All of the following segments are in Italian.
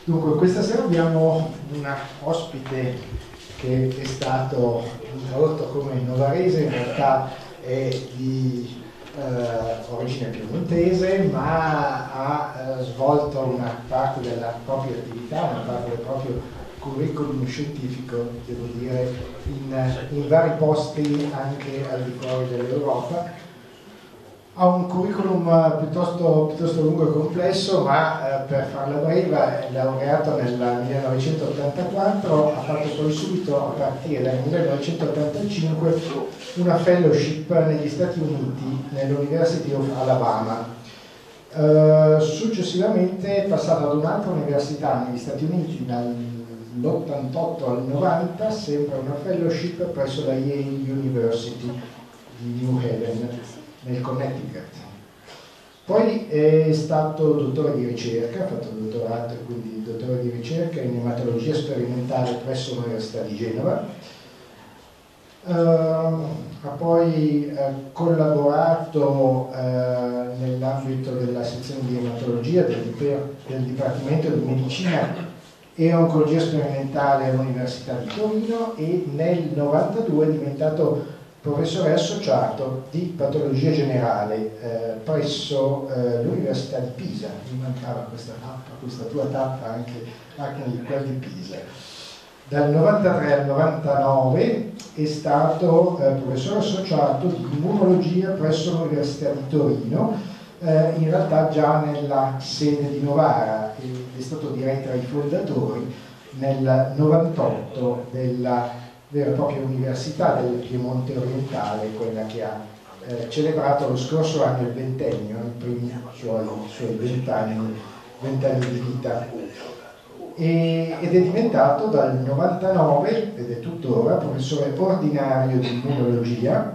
Dunque, questa sera abbiamo una ospite che è stato introdotto come novarese, in realtà è di origine piemontese, ma ha svolto una parte della propria attività, una parte del proprio curriculum scientifico, devo dire, in vari posti anche al di fuori dell'Europa. Ha un curriculum piuttosto lungo e complesso, ma per farla breve, è laureato nel 1984, ha fatto poi subito, a partire dal 1985, una fellowship negli Stati Uniti, nell'University of Alabama. Successivamente è passato ad un'altra università negli Stati Uniti dall'88 al 90, sempre una fellowship presso la Yale University di New Haven, nel Connecticut. Poi è stato dottore di ricerca, ha fatto il dottorato e quindi dottore di ricerca in ematologia sperimentale presso l'Università di Genova. Ha poi collaborato nell'ambito della sezione di ematologia del Dipartimento di Medicina e Oncologia Sperimentale all'Università di Torino e nel 92 è diventato professore associato di patologia generale presso l'Università di Pisa. Mi mancava questa tua tappa anche di quella di Pisa. Dal 93 al 99 è stato professore associato di immunologia presso l'Università di Torino, in realtà già nella sede di Novara, è stato direi tra i fondatori nel 98 della vera e propria università del Piemonte orientale, quella che ha celebrato lo scorso anno il ventennio, i primi suoi 20 anni di vita, ed è diventato dal 99, ed è tuttora, professore ordinario di immunologia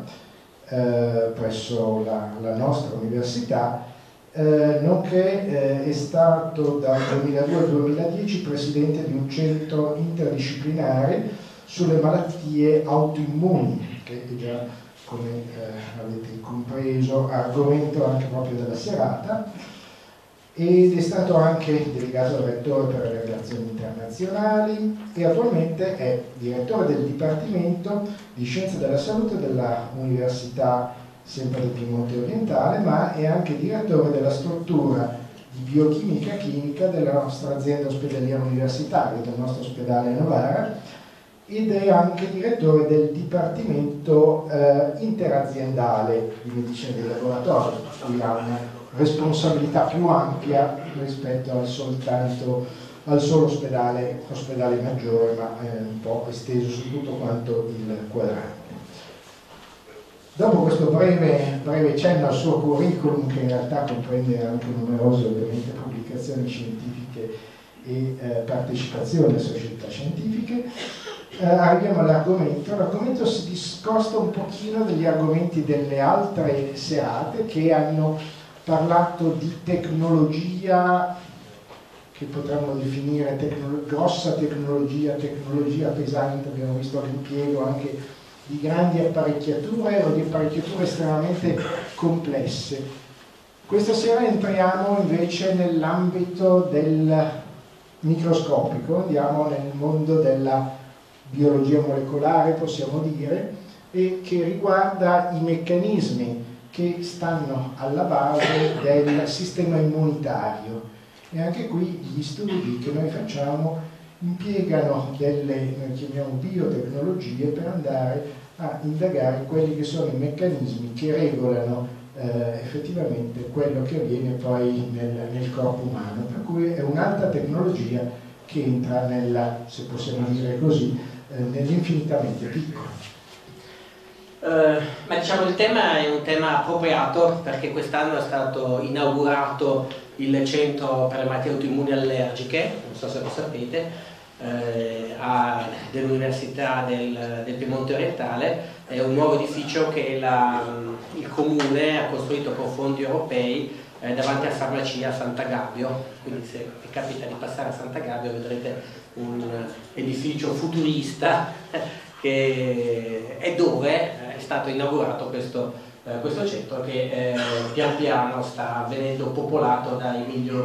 presso la nostra università, nonché è stato dal 2002 al 2010 presidente di un centro interdisciplinare sulle malattie autoimmuni, che è già, come avete compreso, argomento anche proprio della serata, ed è stato anche delegato rettore per le relazioni internazionali e attualmente è direttore del Dipartimento di Scienze della Salute della Università sempre del Piemonte orientale, ma è anche direttore della struttura di biochimica clinica della nostra azienda ospedaliera universitaria, del nostro ospedale a Novara, ed è anche direttore del Dipartimento interaziendale di medicina dei laboratori, cui ha una responsabilità più ampia rispetto al solo ospedale maggiore, ma un po' esteso su tutto quanto il quadrante. Dopo questo breve cenno al suo curriculum, che in realtà comprende anche numerose ovviamente pubblicazioni scientifiche e partecipazioni a società scientifiche, arriviamo all'argomento. L'argomento si discosta un pochino dagli argomenti delle altre serate che hanno parlato di tecnologia che potremmo definire grossa tecnologia pesante. Abbiamo visto l'impiego anche di grandi apparecchiature o di apparecchiature estremamente complesse. Questa sera entriamo invece nell'ambito del microscopico, andiamo nel mondo della biologia molecolare, possiamo dire, e che riguarda i meccanismi che stanno alla base del sistema immunitario. E anche qui gli studi che noi facciamo impiegano noi chiamiamo biotecnologie, per andare a indagare quelli che sono i meccanismi che regolano effettivamente quello che avviene poi nel corpo umano. Per cui è un'altra tecnologia che entra se possiamo dire così, nell'infinitamente piccolo. Ma diciamo il tema è un tema appropriato perché quest'anno è stato inaugurato il centro per le malattie autoimmuni allergiche, non so se lo sapete, dell'Università del Piemonte orientale. È un nuovo edificio che il Comune ha costruito con fondi europei davanti alla farmacia Sant'Agapio, quindi se vi capita di passare a Sant'Agapio vedrete un edificio futurista che è dove è stato inaugurato questo centro che pian piano sta venendo popolato dai migliori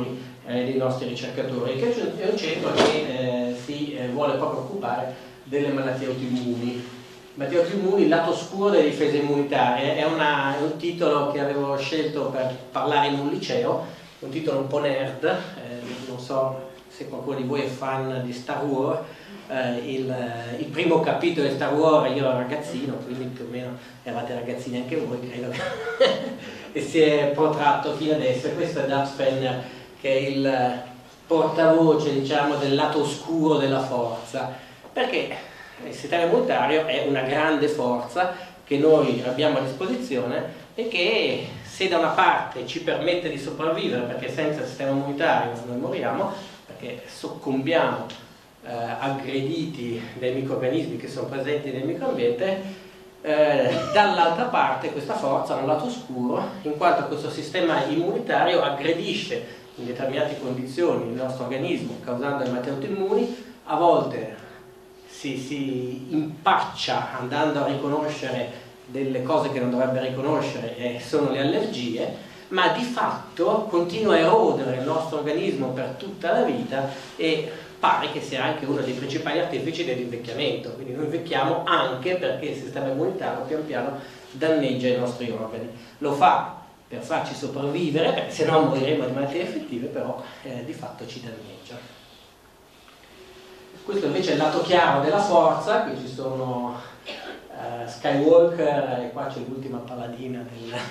dei nostri ricercatori, che è un centro che si vuole proprio occupare delle malattie autoimmuni. Malattie autoimmuni, il lato oscuro delle difese immunitarie, è un titolo che avevo scelto per parlare in un liceo, un titolo un po' nerd, non so se qualcuno di voi è fan di Star Wars. Il primo capitolo di Star Wars, io ero ragazzino, quindi più o meno eravate ragazzini anche voi, credo, e si è protratto fino adesso. Questo è Darth Fenner, che è il portavoce, diciamo, del lato oscuro della forza, perché il sistema immunitario è una grande forza che noi abbiamo a disposizione e che, se da una parte ci permette di sopravvivere, perché senza il sistema immunitario noi moriamo, perché soccombiamo aggrediti dai microrganismi che sono presenti nel microambiente, dall'altra parte questa forza ha un lato oscuro, in quanto questo sistema immunitario aggredisce in determinate condizioni il nostro organismo, causando le malattie autoimmuni. A volte si impaccia andando a riconoscere delle cose che non dovrebbe riconoscere, e sono le allergie, ma di fatto continua a erodere il nostro organismo per tutta la vita e pare che sia anche uno dei principali artefici dell'invecchiamento. Quindi noi invecchiamo anche perché il sistema immunitario pian piano danneggia i nostri organi. Lo fa per farci sopravvivere, perché se no moriremo di malattie effettive, però di fatto ci danneggia. Questo invece è il lato chiaro della forza. Qui ci sono Skywalker, e qua c'è l'ultima paladina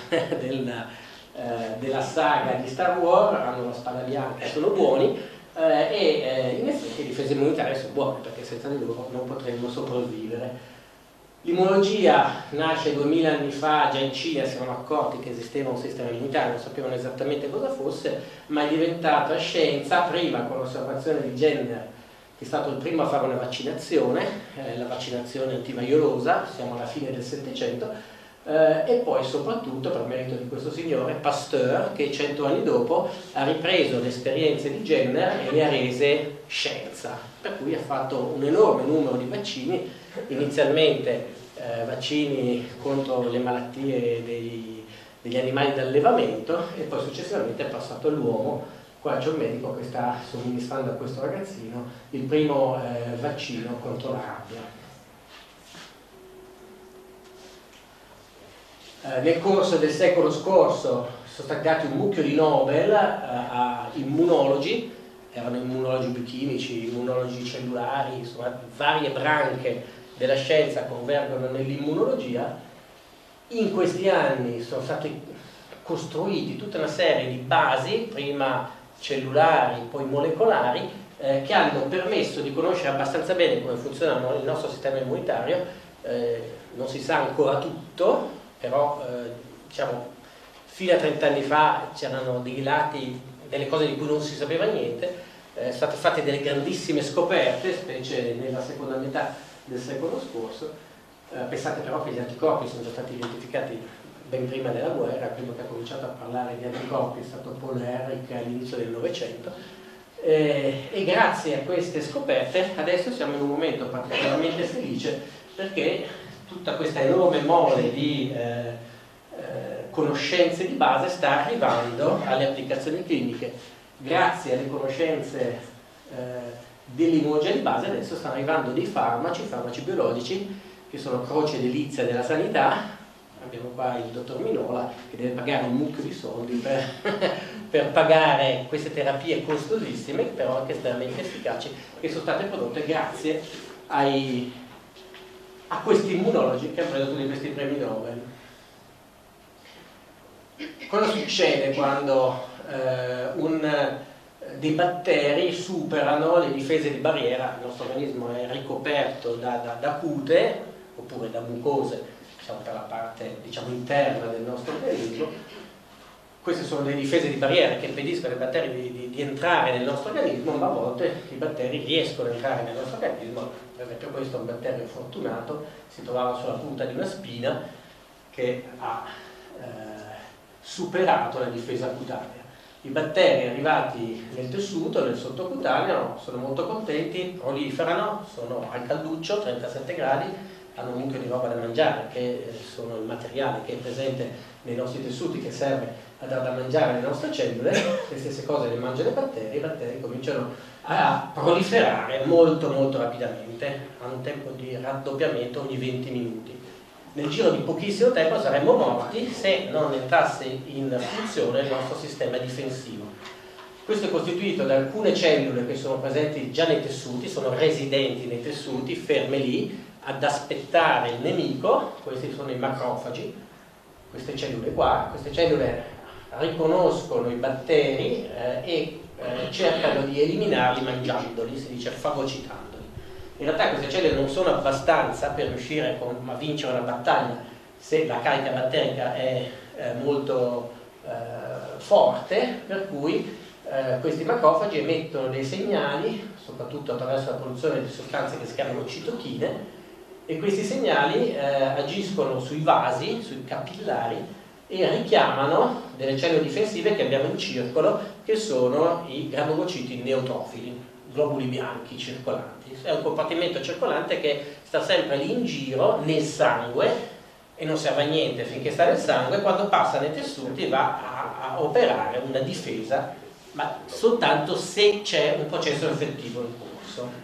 della saga di Star Wars, hanno la spada bianca e sono buoni, e in effetti le difese immunitarie sono buone, perché senza di loro non potremmo sopravvivere. L'immunologia nasce 2000 anni fa, già in Cina si erano accorti che esisteva un sistema immunitario, non sapevano esattamente cosa fosse, ma è diventata scienza, prima con l'osservazione di Jenner, che è stato il primo a fare una vaccinazione, la vaccinazione antivaiolosa, siamo alla fine del Settecento, e poi soprattutto per merito di questo signore Pasteur, che 100 anni dopo ha ripreso le esperienze di Jenner e le ha rese scienza, per cui ha fatto un enorme numero di vaccini, inizialmente vaccini contro le malattie degli animali d'allevamento, e poi successivamente è passato all'uomo. Qua c'è un medico che sta somministrando a questo ragazzino il primo vaccino contro la rabbia. Nel corso del secolo scorso sono stati dati un mucchio di Nobel a immunologi, erano immunologi biochimici, immunologi cellulari, insomma varie branche della scienza convergono nell'immunologia. In questi anni sono stati costruiti tutta una serie di basi, prima cellulari, poi molecolari, che hanno permesso di conoscere abbastanza bene come funziona il nostro sistema immunitario. Non si sa ancora tutto, però diciamo fino a 30 anni fa c'erano dei lati, delle cose di cui non si sapeva niente, sono state fatte delle grandissime scoperte, specie nella seconda metà del secolo scorso. Pensate però che gli anticorpi sono già stati identificati ben prima della guerra. Il primo che ha cominciato a parlare di anticorpi è stato Paul Ehrlich all'inizio del Novecento, e grazie a queste scoperte adesso siamo in un momento particolarmente felice, perché tutta questa enorme mole di conoscenze di base sta arrivando alle applicazioni cliniche. Grazie alle conoscenze dell'immunologia di base adesso stanno arrivando dei farmaci biologici che sono croce delizia della sanità. Abbiamo qua il dottor Minola che deve pagare un mucchio di soldi per pagare queste terapie costosissime, però anche estremamente efficaci, che sono state prodotte grazie a questi immunologi che hanno preso tutti questi premi Nobel. Cosa succede quando dei batteri superano le difese di barriera? Il nostro organismo è ricoperto da cute oppure da mucose, diciamo, per la parte, diciamo, interna del nostro organismo. Queste sono le difese di barriera che impediscono ai batteri di entrare nel nostro organismo, ma a volte i batteri riescono a entrare nel nostro organismo. Per esempio questo è un batterio fortunato, si trovava sulla punta di una spina, che ha superato la difesa cutanea. I batteri arrivati nel tessuto, nel sottocutaneo, sono molto contenti, proliferano, sono al calduccio, 37 gradi, hanno un mucchio di roba da mangiare, che sono il materiale che è presente nei nostri tessuti, che serve a dar da mangiare alle nostre cellule. Le stesse cose le mangiano i batteri cominciano a proliferare molto molto rapidamente, a un tempo di raddoppiamento ogni 20 minuti. Nel giro di pochissimo tempo saremmo morti se non entrasse in funzione il nostro sistema difensivo. Questo è costituito da alcune cellule che sono presenti già nei tessuti, sono residenti nei tessuti, ferme lì ad aspettare il nemico. Questi sono i macrofagi, queste cellule qua. Queste cellule riconoscono i batteri e cercano di eliminarli mangiandoli, si dice fagocitandoli. In realtà queste cellule non sono abbastanza per riuscire a vincere una battaglia se la carica batterica è molto forte, per cui questi macrofagi emettono dei segnali, soprattutto attraverso la produzione di sostanze che si chiamano citochine, e questi segnali agiscono sui vasi, sui capillari, e richiamano delle cellule difensive che abbiamo in circolo, che sono i granulociti neutrofili, globuli bianchi circolanti. È un compartimento circolante che sta sempre lì in giro nel sangue e non serve a niente finché sta nel sangue. Quando passa nei tessuti va a operare una difesa, ma soltanto se c'è un processo infettivo in corso.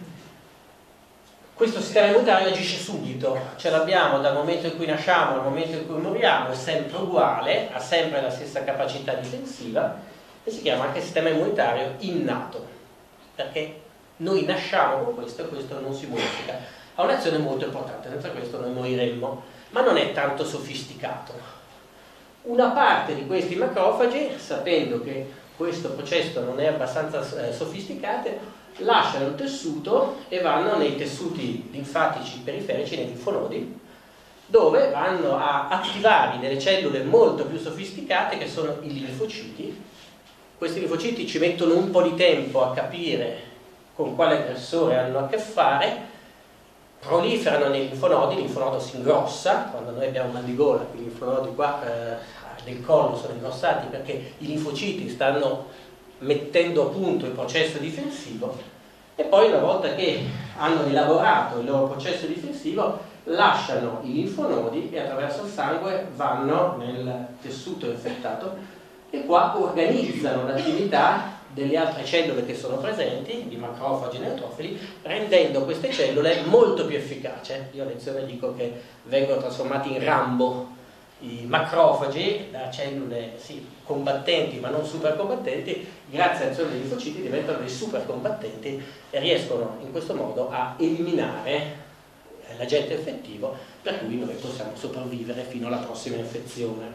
Questo sistema immunitario agisce subito, ce l'abbiamo dal momento in cui nasciamo al momento in cui moriamo, è sempre uguale, ha sempre la stessa capacità difensiva e si chiama anche sistema immunitario innato, perché noi nasciamo con questo e questo non si modifica. Ha un'azione molto importante, senza questo noi moriremmo, ma non è tanto sofisticato. Una parte di questi macrofagi, sapendo che questo processo non è abbastanza sofisticato, lasciano il tessuto e vanno nei tessuti linfatici periferici, nei linfonodi, dove vanno a attivare delle cellule molto più sofisticate che sono i linfociti. Questi linfociti ci mettono un po' di tempo a capire con quale aggressore hanno a che fare, proliferano nei linfonodi, il linfonodo si ingrossa, quando noi abbiamo mal di gola, i linfonodi qua del collo sono ingrossati perché i linfociti stanno mettendo a punto il processo difensivo, e poi una volta che hanno elaborato il loro processo difensivo lasciano i linfonodi e attraverso il sangue vanno nel tessuto infettato e qua organizzano l'attività delle altre cellule che sono presenti, di macrofagi e neutrofili, rendendo queste cellule molto più efficaci. Io a lezione dico che vengono trasformati in Rambo i macrofagi, da cellule sì, combattenti ma non super combattenti, grazie all'azione dei linfociti diventano dei super combattenti e riescono in questo modo a eliminare l'agente infettivo, per cui noi possiamo sopravvivere fino alla prossima infezione.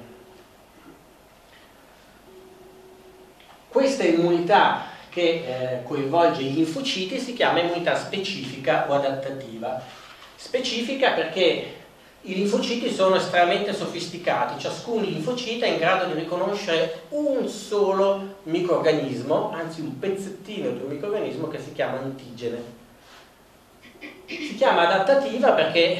Questa immunità che coinvolge i linfociti si chiama immunità specifica o adattativa. Specifica perché i linfociti sono estremamente sofisticati, ciascun linfocita è in grado di riconoscere un solo microrganismo, anzi un pezzettino di un microrganismo che si chiama antigene. Si chiama adattativa perché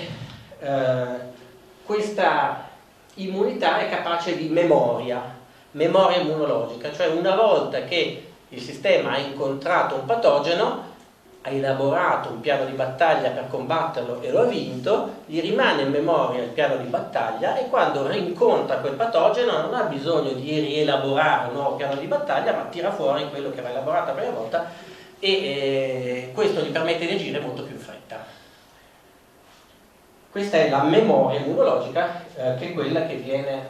questa immunità è capace di memoria immunologica, cioè una volta che il sistema ha incontrato un patogeno, ha elaborato un piano di battaglia per combatterlo e lo ha vinto, gli rimane in memoria il piano di battaglia e quando rincontra quel patogeno non ha bisogno di rielaborare un nuovo piano di battaglia, ma tira fuori quello che aveva elaborato la prima volta e questo gli permette di agire molto più in fretta. Questa è la memoria immunologica che è quella che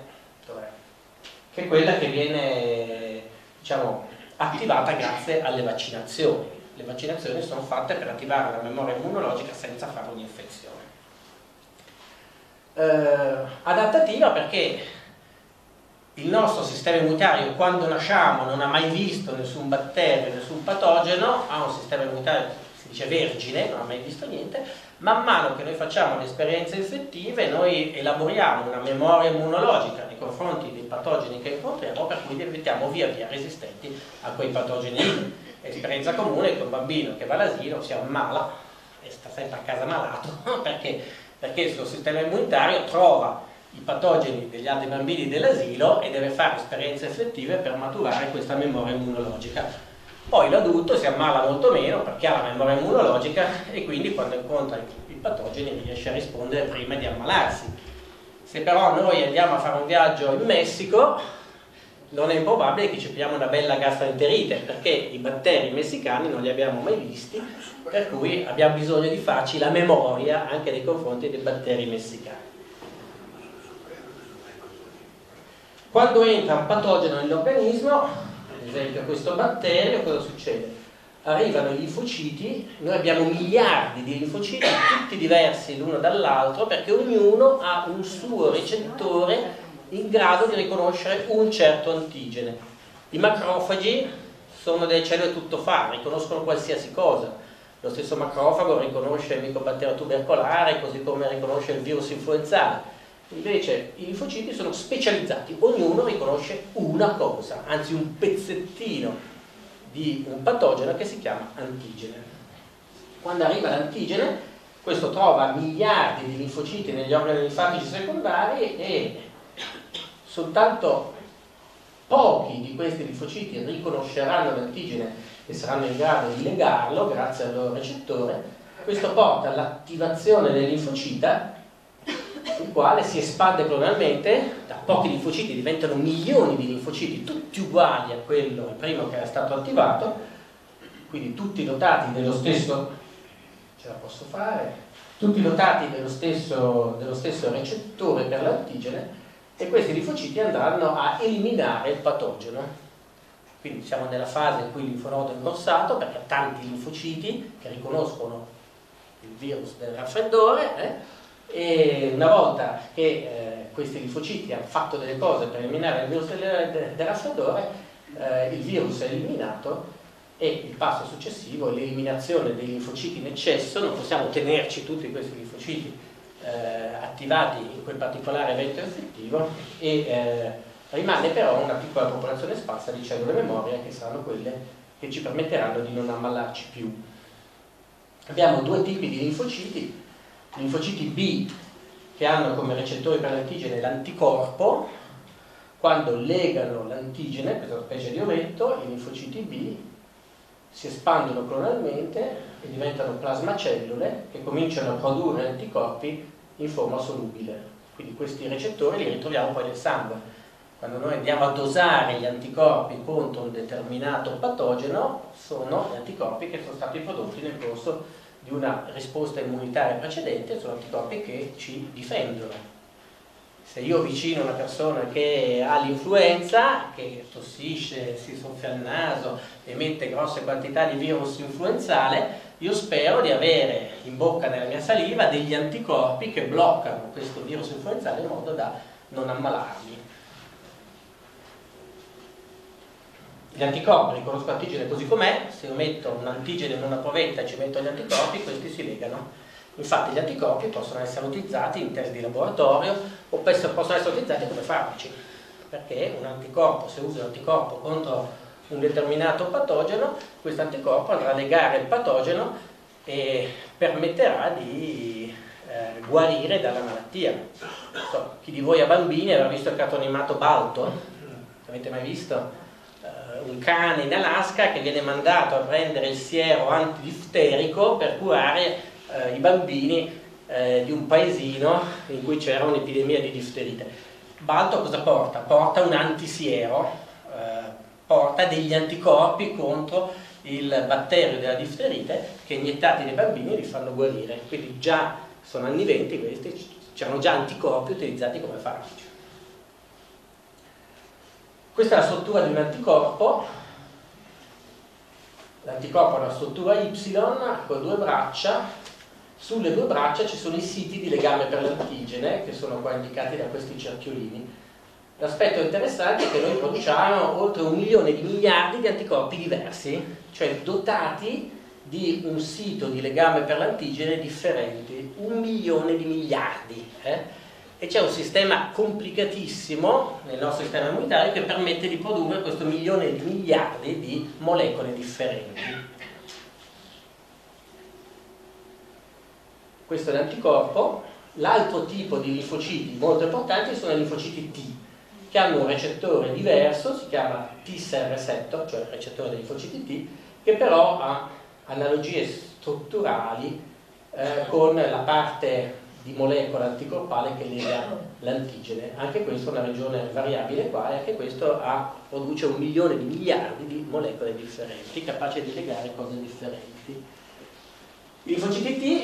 viene diciamo, attivata grazie alle vaccinazioni. Le vaccinazioni sono fatte per attivare la memoria immunologica senza fare un'infezione. Adattativa perché il nostro sistema immunitario quando nasciamo non ha mai visto nessun batterio, nessun patogeno, ha un sistema immunitario, si dice vergine, non ha mai visto niente. Man mano che noi facciamo le esperienze infettive noi elaboriamo una memoria immunologica nei confronti dei patogeni che incontriamo, per cui diventiamo via via resistenti a quei patogeni. Esperienza comune che un bambino che va all'asilo si ammala e sta sempre a casa malato perché il suo sistema immunitario trova i patogeni degli altri bambini dell'asilo e deve fare esperienze effettive per maturare questa memoria immunologica. Poi l'adulto si ammala molto meno perché ha la memoria immunologica e quindi quando incontra i patogeni riesce a rispondere prima di ammalarsi. Se però noi andiamo a fare un viaggio in Messico, non è improbabile che ci prendiamo una bella gastroenterite, perché i batteri messicani non li abbiamo mai visti, per cui abbiamo bisogno di farci la memoria anche nei confronti dei batteri messicani. Quando entra un patogeno nell'organismo, ad esempio questo batterio, cosa succede? Arrivano i linfociti, noi abbiamo miliardi di linfociti, tutti diversi l'uno dall'altro, perché ognuno ha un suo recettore in grado di riconoscere un certo antigene. I macrofagi sono delle cellule tuttofare, riconoscono qualsiasi cosa. Lo stesso macrofago riconosce il micobatterio tubercolare, così come riconosce il virus influenzale. Invece i linfociti sono specializzati, ognuno riconosce una cosa, anzi un pezzettino di un patogeno che si chiama antigene. Quando arriva l'antigene, questo trova miliardi di linfociti negli organi linfatici secondari e soltanto pochi di questi linfociti riconosceranno l'antigene e saranno in grado di legarlo grazie al loro recettore. Questo porta all'attivazione del linfocita, il quale si espande clonalmente, da pochi linfociti diventano milioni di linfociti, tutti uguali a quello il primo che era stato attivato, quindi tutti dotati dello stesso, ce la posso fare, tutti dotati dello stesso recettore per l'antigene, e questi linfociti andranno a eliminare il patogeno. Quindi siamo nella fase in cui il linfonodo è ingrossato perché ha tanti linfociti che riconoscono il virus del raffreddore, e una volta che questi linfociti hanno fatto delle cose per eliminare il virus del raffreddore, il virus è eliminato e il passo successivo è l'eliminazione dei linfociti in eccesso. Non possiamo tenerci tutti questi linfociti attivati in quel particolare evento infettivo e rimane però una piccola popolazione sparsa di cellule memoria che saranno quelle che ci permetteranno di non ammalarci più. Abbiamo due tipi di linfociti. Linfociti B, che hanno come recettore per l'antigene l'anticorpo. Quando legano l'antigene, questa specie di ovetto, i linfociti B si espandono clonalmente e diventano plasmacellule che cominciano a produrre anticorpi in forma solubile. Quindi questi recettori li ritroviamo poi nel sangue. Quando noi andiamo a dosare gli anticorpi contro un determinato patogeno, sono gli anticorpi che sono stati prodotti nel corso di una risposta immunitaria precedente, sono anticorpi che ci difendono. Se io avvicino una persona che ha l'influenza, che tossisce, si soffia il naso, emette grosse quantità di virus influenzale, io spero di avere in bocca, nella mia saliva, degli anticorpi che bloccano questo virus influenzale in modo da non ammalarmi. Gli anticorpi riconoscono l'antigene così com'è. Se io metto un antigene in una provetta e ci metto gli anticorpi, questi si legano. Infatti gli anticorpi possono essere utilizzati in test di laboratorio o possono essere utilizzati come farmaci, perché un anticorpo, se uso un anticorpo contro un determinato patogeno, questo anticorpo andrà a legare il patogeno e permetterà di guarire dalla malattia. So, chi di voi ha bambini avrà visto il cartone animato Balto? Avete mai visto? Un cane in Alaska che viene mandato a prendere il siero antidifterico per curare i bambini di un paesino in cui c'era un'epidemia di difterite. Balto cosa porta? Porta un antisiero, porta degli anticorpi contro il batterio della difterite che iniettati nei bambini li fanno guarire. Quindi già sono anni 20 questi, c'erano già anticorpi utilizzati come farmaci. Questa è la struttura di un anticorpo. L'anticorpo ha una struttura Y con due braccia. Sulle due braccia ci sono i siti di legame per l'antigene, che sono qua indicati da questi cerchiolini. L'aspetto interessante è che noi produciamo oltre 1 milione di miliardi di anticorpi diversi, cioè dotati di un sito di legame per l'antigene differenti. 1 milione di miliardi. E c'è un sistema complicatissimo nel nostro sistema immunitario che permette di produrre questo 1 milione di miliardi di molecole differenti. Questo è l'anticorpo. L'altro tipo di linfociti molto importanti sono i linfociti T, che hanno un recettore diverso, si chiama T T-serresettor, cioè il recettore dei linfociti T, che però ha analogie strutturali con la parte di molecola anticorpale che lega l'antigene. Anche questo è una regione variabile qua, e anche questo produce 1 milione di miliardi di molecole differenti, capaci di legare cose differenti. I linfociti T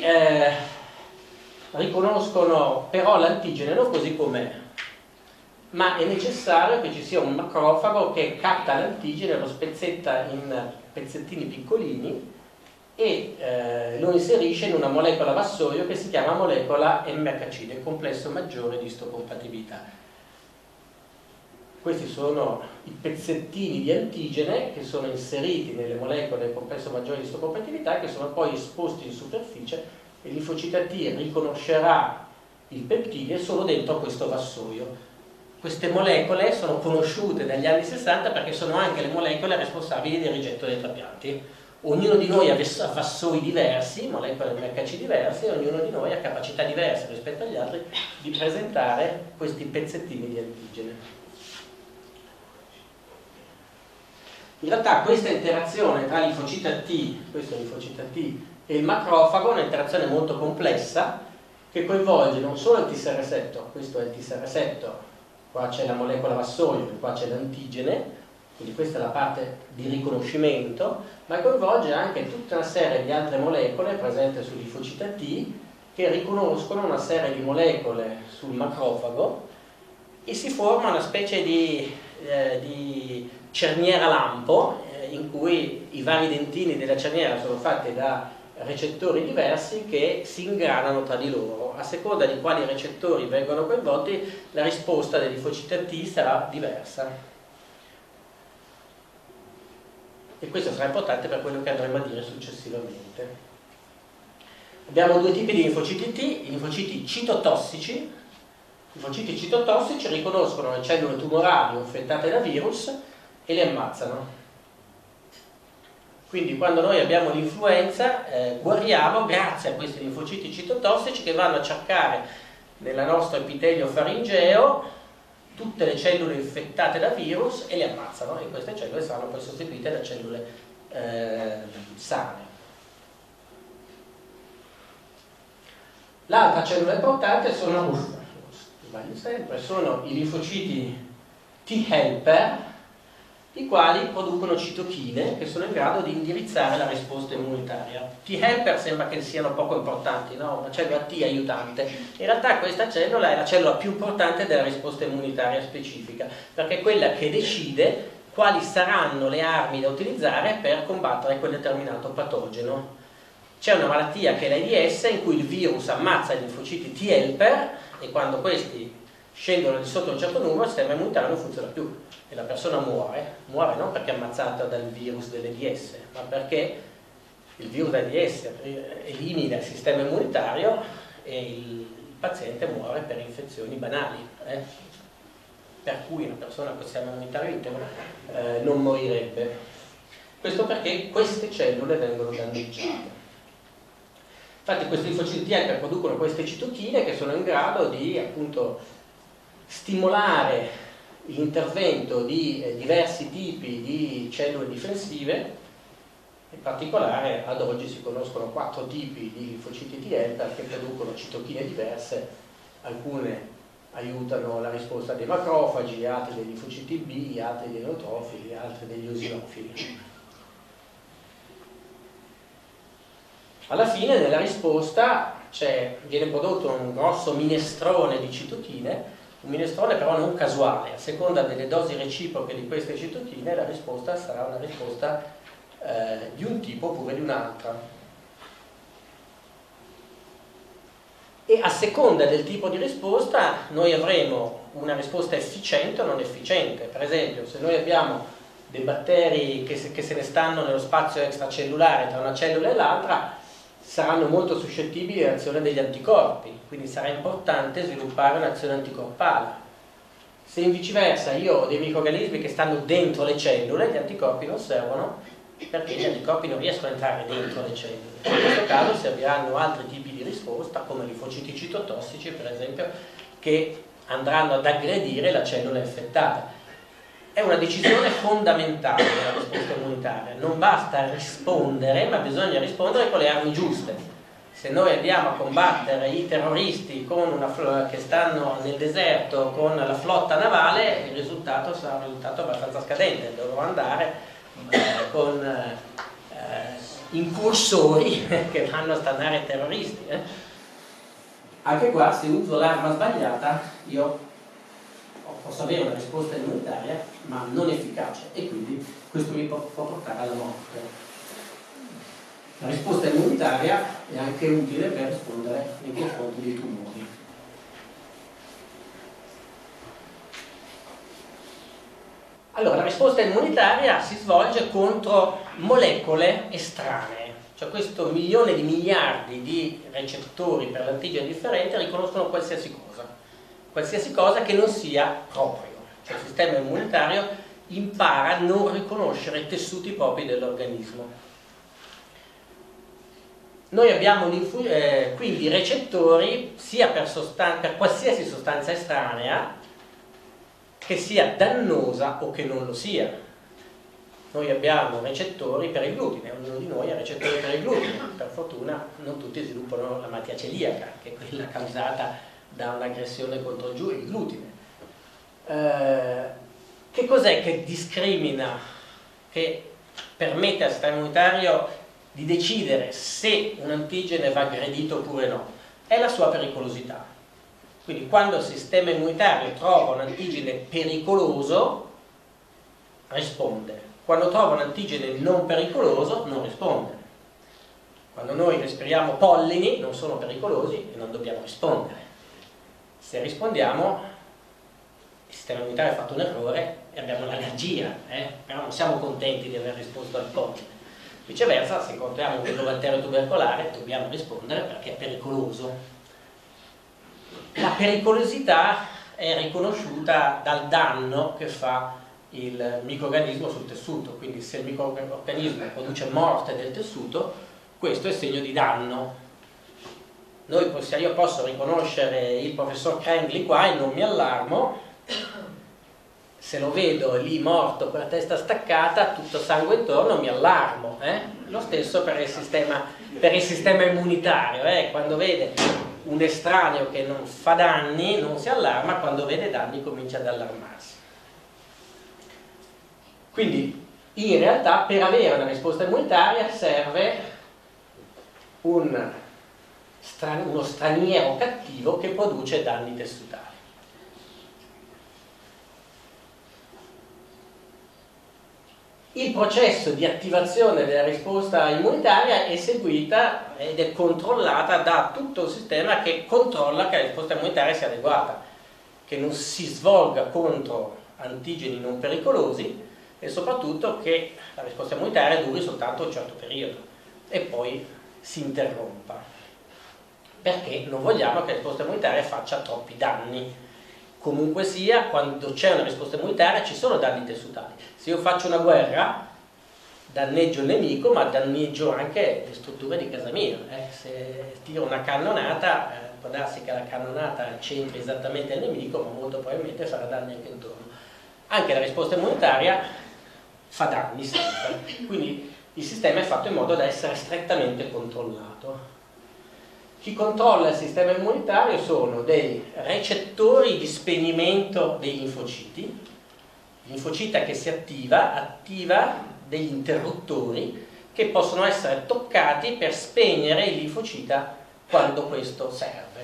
riconoscono però l'antigene non così com'è, ma è necessario che ci sia un macrofago che capta l'antigene, lo spezzetta in pezzettini piccolini e lo inserisce in una molecola vassoio che si chiama molecola MHC, del complesso maggiore di istocompatibilità. Questi sono i pezzettini di antigene che sono inseriti nelle molecole del complesso maggiore di istocompatibilità, che sono poi esposti in superficie, e il linfocita T riconoscerà il peptide solo dentro questo vassoio. Queste molecole sono conosciute dagli anni 60 perché sono anche le molecole responsabili del rigetto dei trapianti. Ognuno di noi ha vassoi diversi, molecole MHC diverse, e ognuno di noi ha capacità diverse rispetto agli altri di presentare questi pezzettini di antigene. In realtà questa interazione tra linfocita T, questo è linfocita T, e il macrofago è un'interazione molto complessa che coinvolge non solo il T-serresettor, questo è il T-serresettor, qua c'è la molecola vassoio, qua c'è l'antigene, quindi questa è la parte di riconoscimento, ma coinvolge anche tutta una serie di altre molecole presenti sul linfocita T che riconoscono una serie di molecole sul macrofago e si forma una specie di cerniera lampo in cui i vari dentini della cerniera sono fatti da recettori diversi che si ingranano tra di loro. A seconda di quali recettori vengono coinvolti, la risposta del linfocita T sarà diversa. E questo sarà importante per quello che andremo a dire successivamente. Abbiamo due tipi di linfociti T, i linfociti citotossici. I linfociti citotossici riconoscono le cellule tumorali infettate da virus e le ammazzano. Quindi quando noi abbiamo l'influenza guariamo grazie a questi linfociti citotossici che vanno a cercare nel nostro epitelio faringeo tutte le cellule infettate da virus e le ammazzano, e queste cellule saranno poi sostituite da cellule sane. L'altra cellula importante sono i linfociti T-helper, i quali producono citochine che sono in grado di indirizzare la risposta immunitaria. T-helper sembra che siano poco importanti, no? Una cellula T aiutante. In realtà questa cellula è la cellula più importante della risposta immunitaria specifica, perché è quella che decide quali saranno le armi da utilizzare per combattere quel determinato patogeno. C'è una malattia che è l'AIDS in cui il virus ammazza gli linfociti T-helper e quando questi scendono di sotto un certo numero il sistema immunitario non funziona più e la persona muore non perché è ammazzata dal virus dell'AIDS, ma perché il virus dell'AIDS elimina il sistema immunitario e il paziente muore per infezioni banali, per cui una persona con il sistema immunitario integro non morirebbe. Questo perché queste cellule vengono danneggiate. Infatti questi linfociti T producono queste citochine che sono in grado di appunto stimolare l'intervento di diversi tipi di cellule difensive. In particolare ad oggi si conoscono 4 tipi di linfociti T che producono citochine diverse, alcune aiutano la risposta dei macrofagi, altri dei linfociti B, altri dei neutrofili, altri degli eosinofili. Alla fine nella risposta viene prodotto un grosso minestrone di citochine, un minestrone però non casuale, a seconda delle dosi reciproche di queste citochine la risposta sarà una risposta di un tipo oppure di un altro. E a seconda del tipo di risposta noi avremo una risposta efficiente o non efficiente. Per esempio, se noi abbiamo dei batteri che se ne stanno nello spazio extracellulare tra una cellula e l'altra, saranno molto suscettibili all'azione degli anticorpi, quindi sarà importante sviluppare un'azione anticorpale. Se in viceversa io ho dei microrganismi che stanno dentro le cellule, gli anticorpi non servono perché gli anticorpi non riescono a entrare dentro le cellule. In questo caso serviranno altri tipi di risposta, come i linfociti citotossici per esempio, che andranno ad aggredire la cellula infettata. è una decisione fondamentale della risposta immunitaria. Non basta rispondere, ma bisogna rispondere con le armi giuste. Se noi andiamo a combattere i terroristi che stanno nel deserto con la flotta navale, il risultato sarà un risultato abbastanza scadente. Dovrò andare con incursori che vanno a stannare i terroristi. Anche qua, se uso l'arma sbagliata, io posso avere una risposta immunitaria, ma non efficace, e quindi questo mi può portare alla morte. La risposta immunitaria è anche utile per rispondere nei confronti dei tumori. Allora, la risposta immunitaria si svolge contro molecole estranee, cioè questo milione di miliardi di recettori per l'antigene differente riconoscono qualsiasi cosa che non sia proprio. Cioè il sistema immunitario impara a non riconoscere tessuti propri dell'organismo. Noi abbiamo quindi recettori sia per qualsiasi sostanza estranea che sia dannosa o che non lo sia. Noi abbiamo recettori per il glutine, ognuno di noi ha recettori per il glutine. Per fortuna non tutti sviluppano la malattia celiaca, che è quella causata da un'aggressione contro il glutine. Che cos'è che discrimina, che permette al sistema immunitario di decidere se un antigene va aggredito oppure no? È la sua pericolosità. Quindi quando il sistema immunitario trova un antigene pericoloso, risponde. Quando trova un antigene non pericoloso, non risponde. Quando noi respiriamo pollini, non sono pericolosi e non dobbiamo rispondere. Se rispondiamo, il sistema immunitario ha fatto un errore e abbiamo un'allergia, però non siamo contenti di aver risposto al polline. Viceversa, se incontriamo un pilobatterio tubercolare, dobbiamo rispondere perché è pericoloso. La pericolosità è riconosciuta dal danno che fa il microrganismo sul tessuto, quindi se il microrganismo produce morte del tessuto, questo è segno di danno. Io posso riconoscere il professor Krengli qua e non mi allarmo, se lo vedo lì morto con la testa staccata, tutto sangue intorno, mi allarmo. Lo stesso per il sistema immunitario, quando vede un estraneo che non fa danni non si allarma, quando vede danni comincia ad allarmarsi. Quindi in realtà per avere una risposta immunitaria serve uno straniero cattivo che produce danni tessutari. Il processo di attivazione della risposta immunitaria è seguita ed è controllata da tutto un sistema che controlla che la risposta immunitaria sia adeguata, che non si svolga contro antigeni non pericolosi e soprattutto che la risposta immunitaria duri soltanto un certo periodo e poi si interrompa, perché non vogliamo che la risposta immunitaria faccia troppi danni. Comunque sia, quando c'è una risposta immunitaria ci sono danni tessutali. Se io faccio una guerra, danneggio il nemico, ma danneggio anche le strutture di casa mia. Se tiro una cannonata, può darsi che la cannonata centri esattamente il nemico, ma molto probabilmente farà danni anche intorno. Anche la risposta immunitaria fa danni sempre. Quindi il sistema è fatto in modo da essere strettamente controllato. Chi controlla il sistema immunitario sono dei recettori di spegnimento dei linfociti. Il linfocita che si attiva degli interruttori che possono essere toccati per spegnere il linfocita quando questo serve.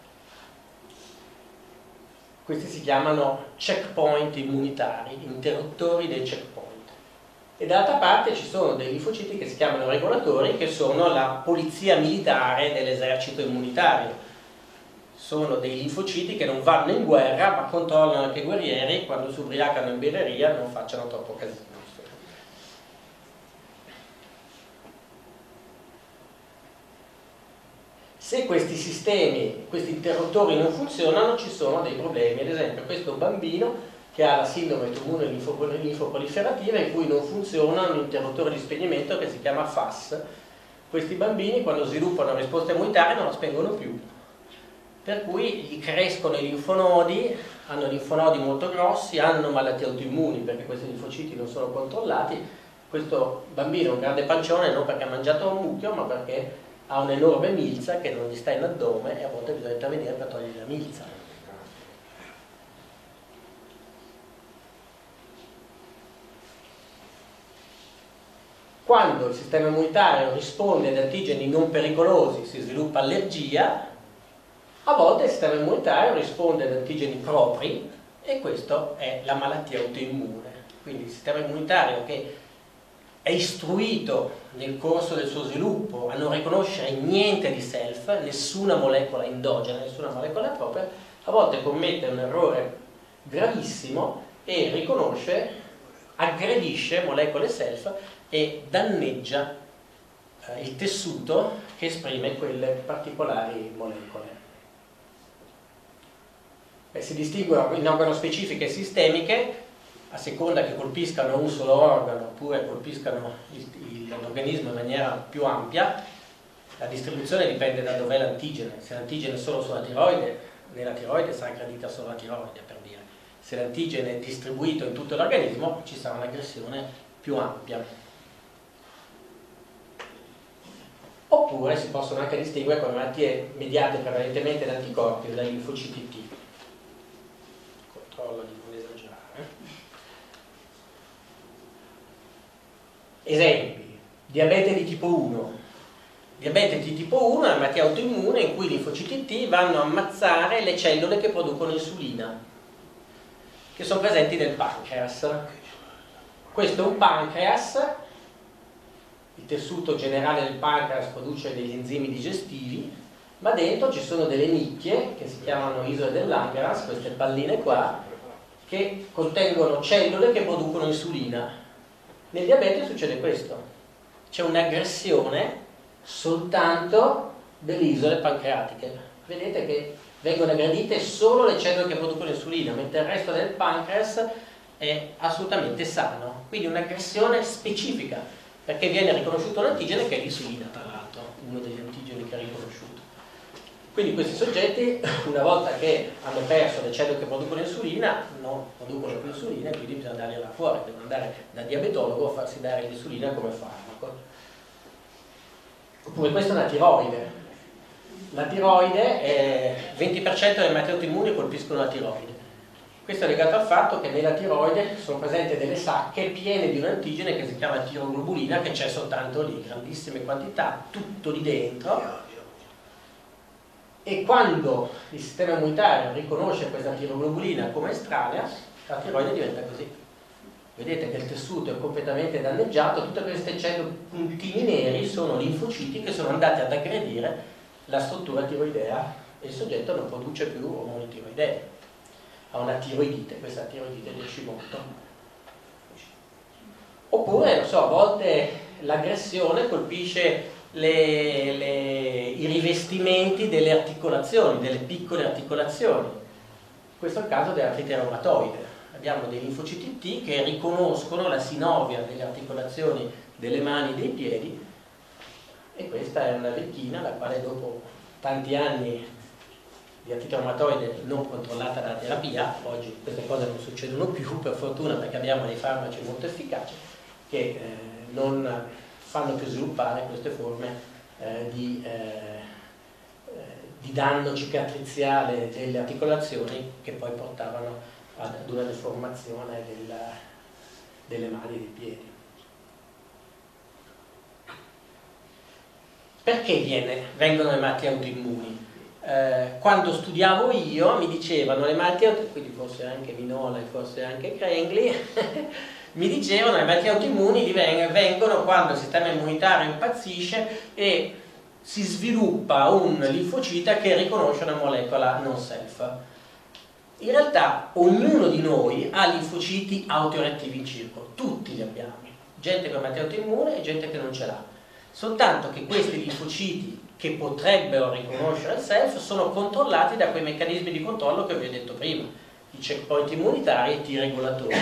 Questi si chiamano checkpoint immunitari, interruttori dei checkpoint. E dall'altra parte ci sono dei linfociti che si chiamano regolatori, che sono la polizia militare dell'esercito immunitario. Sono dei linfociti che non vanno in guerra, ma controllano anche i guerrieri quando si ubriacano in birreria non facciano troppo casino. Se questi sistemi, questi interruttori non funzionano, ci sono dei problemi. Ad esempio, questo bambino che ha la sindrome tumore linfoproliferativa in cui non funziona un interruttore di spegnimento che si chiama FAS. Questi bambini, quando sviluppano una risposta immunitaria, non la spengono più. per cui gli crescono i linfonodi, hanno linfonodi molto grossi, hanno malattie autoimmuni perché questi linfociti non sono controllati. Questo bambino è un grande pancione non perché ha mangiato un mucchio, ma perché ha un'enorme milza che non gli sta in addome e a volte bisogna intervenire per togliere la milza. Quando il sistema immunitario risponde ad antigeni non pericolosi, si sviluppa allergia. A volte il sistema immunitario risponde ad antigeni propri e questo è la malattia autoimmune. Quindi il sistema immunitario che è istruito nel corso del suo sviluppo a non riconoscere niente di self, nessuna molecola endogena, nessuna molecola propria, a volte commette un errore gravissimo e riconosce, aggredisce molecole self e danneggia il tessuto che esprime quelle particolari molecole. Si distinguono in organospecifiche e sistemiche, a seconda che colpiscano un solo organo oppure colpiscano l'organismo in maniera più ampia. La distribuzione dipende da dov'è l'antigene. Se l'antigene è solo sulla tiroide, nella tiroide sarà aggredita solo la tiroide, per dire. Se l'antigene è distribuito in tutto l'organismo, ci sarà un'aggressione più ampia. Oppure si possono anche distinguere come malattie mediate prevalentemente da anticorpi o dai linfociti T. Controllo di non esagerare. Esempi: diabete di tipo 1. Diabete di tipo 1 è una malattia autoimmune in cui i linfociti T vanno a ammazzare le cellule che producono insulina, che sono presenti nel pancreas. Questo è un pancreas, il tessuto generale del pancreas produce degli enzimi digestivi, ma dentro ci sono delle nicchie che si chiamano isole del Langerhans, queste palline qua, che contengono cellule che producono insulina. Nel diabete succede questo, c'è un'aggressione soltanto delle isole pancreatiche. Vedete che vengono aggredite solo le cellule che producono insulina, mentre il resto del pancreas è assolutamente sano. Quindi un'aggressione specifica, perché viene riconosciuto un antigene che è l'insulina, tra l'altro, uno degli antigeni che è riconosciuto. Quindi questi soggetti, una volta che hanno perso le cellule che producono insulina, non producono più insulina e quindi bisogna dargliela fuori, devono andare da diabetologo a farsi dare l'insulina come farmaco. Oppure questa è una tiroide. La tiroide, 20% delle malattie autoimmuni colpiscono la tiroide. Questo è legato al fatto che nella tiroide sono presenti delle sacche piene di un antigene che si chiama tiroglobulina, che c'è soltanto lì, grandissime quantità, tutto lì dentro. E quando il sistema immunitario riconosce questa tiroglobulina come estranea, la tiroide diventa così. Vedete che il tessuto è completamente danneggiato, tutte queste cellule puntini neri sono linfociti che sono andati ad aggredire la struttura tiroidea e il soggetto non produce più ormoni tiroidei. Ha una tiroidite, questa tiroidite di Hashimoto. Oppure, non so, a volte l'aggressione colpisce i rivestimenti delle articolazioni, delle piccole articolazioni. Questo è il caso dell'artrite reumatoide. Abbiamo dei linfociti T che riconoscono la sinovia delle articolazioni delle mani e dei piedi, e questa è una vecchina la quale dopo tanti anni di artrite reumatoide non controllata dalla terapia, oggi queste cose non succedono più per fortuna perché abbiamo dei farmaci molto efficaci che non fanno più sviluppare queste forme di danno cicatriziale delle articolazioni che poi portavano ad una deformazione delle mani e dei piedi. Perché vengono le malattie autoimmuni? Quando studiavo io mi dicevano le malattie autoimmuni, quindi forse anche Minola e forse anche Crengli, mi dicevano le malattie autoimmuni vengono quando il sistema immunitario impazzisce e si sviluppa un linfocita che riconosce una molecola non self. In realtà ognuno di noi ha linfociti autoreattivi in circolo, tutti li abbiamo, gente con malattia autoimmune e gente che non ce l'ha, soltanto che questi linfociti che potrebbero riconoscere il self sono controllati da quei meccanismi di controllo che vi ho detto prima, i checkpoint immunitari e i T-regolatori.